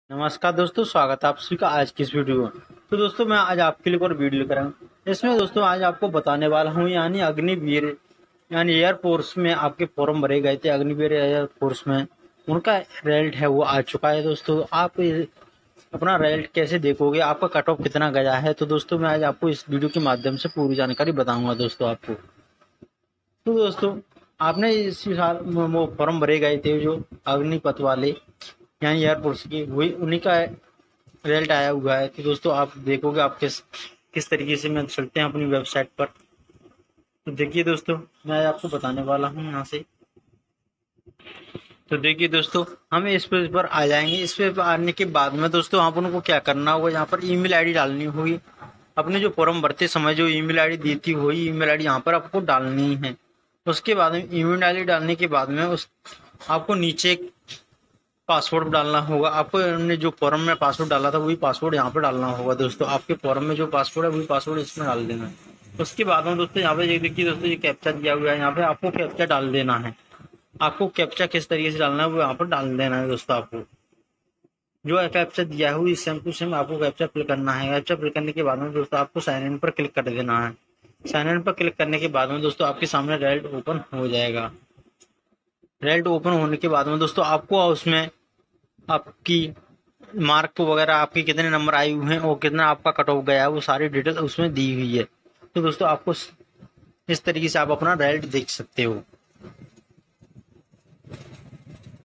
नमस्कार दोस्तों, स्वागत है आप सभी का आज की इस वीडियो में। तो दोस्तों मैं आज आपके लिए एक और वीडियो लेकर आया हूँ। इसमें दोस्तों आज आपको बताने वाला हूँ यानी अग्निवीर यानी एयरफोर्स में आपके फॉर्म भरे गए थे। अग्निवीर एयरफोर्स में उनका रिजल्ट है वो आ चुका है। दोस्तों आप अपना रिजल्ट कैसे देखोगे, आपका कट ऑफ कितना गया है, तो दोस्तों मैं आज आपको इस वीडियो के माध्यम से पूरी जानकारी बताऊंगा दोस्तों आपको। तो दोस्तों आपने इसी साल वो फॉर्म भरे गए थे जो अग्निपथ वाले यानी एयरफोर्स की, वही उन्हीं का रिजल्ट आया हुआ है। तो दोस्तों आप देखोगे आप किस तरीके से मैं चलते हैं अपनी वेबसाइट पर। तो देखिए दोस्तों मैं आपको बताने वाला हूँ यहाँ से। तो देखिए दोस्तों हम इस पेज पर आ जाएंगे। इस पेज पर आने के बाद में दोस्तों आप उनको क्या करना होगा, यहाँ पर ईमेल आईडी डालनी होगी। अपने जो फॉर्म भरते समय जो ईमेल आईडी दी थी वही ईमेल आईडी यहाँ पर आपको डालनी है। उसके बाद में ईमेल आईडी डालने के बाद में उस आपको नीचे पासवर्ड डालना होगा। आपको हमने जो फॉर्म में पासवर्ड डाला था वही पासवर्ड यहाँ पर डालना होगा। दोस्तों आपके फॉर्म में जो पासवर्ड है वही पासवर्ड इसमें डाल देना है। उसके बाद में दोस्तों यहाँ पे ये देखिए दोस्तों ये कैप्चा दिया हुआ है, यहाँ पे आपको कैप्चा डाल देना है। आपको कैप्चा किस तरीके से डालना है वो यहाँ पर डाल देना है। दोस्तों आपको जो कैप्चा दिया है इस सेम टू सेम आपको कैप्चा फिल करना है। कैप्चा फिल करने के बाद में दोस्तों आपको साइन इन पर क्लिक कर देना है। साइन इन पर क्लिक करने के बाद में दोस्तों आपके सामने रिजल्ट ओपन हो जाएगा। रिजल्ट ओपन होने के बाद में दोस्तों आपको उसमें आपकी मार्क वगैरह आपके कितने नंबर आए हुए हैं और कितना आपका कट ऑफ गया है वो सारी डिटेल उसमें दी हुई है। तो दोस्तों आपको इस तरीके से आप अपना रिजल्ट देख सकते हो।